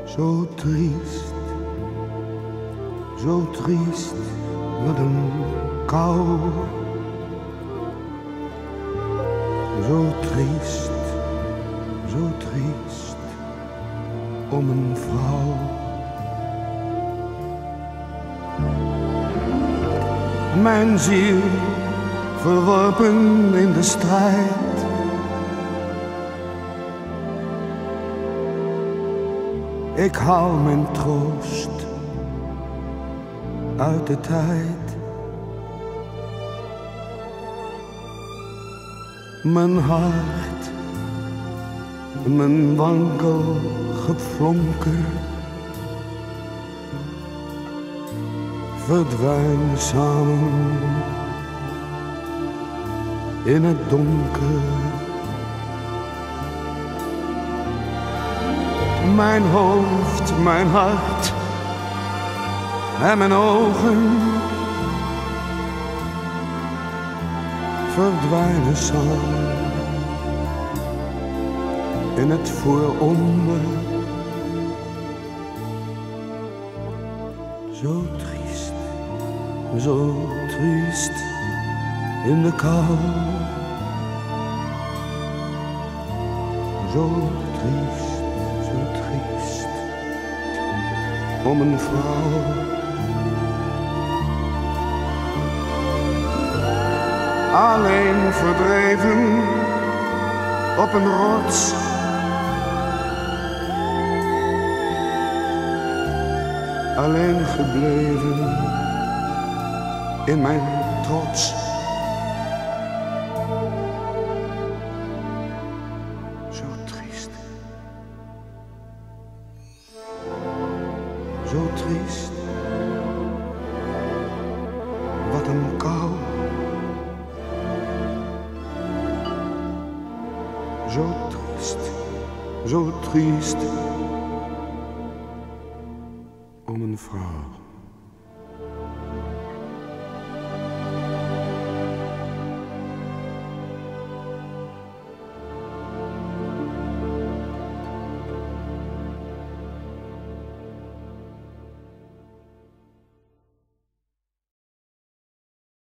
Zo triest, wat een kou. Zo triest, om een vrouw. Mijn ziel verworpen in de strijd. Ik haal mijn troost uit de tijd. Mijn hart, mijn wankel geflonker, verdwijnen samen in het donker. Mijn hoofd, mijn hart en mijn ogen verdwijnen samen in het vooronder. Zo triest in de kou. Zo triest om een vrouw. Alleen verdreven op een rots. Alleen gebleven in mijn trots. Zo triest, wat een kou. Zo triest om een vrouw.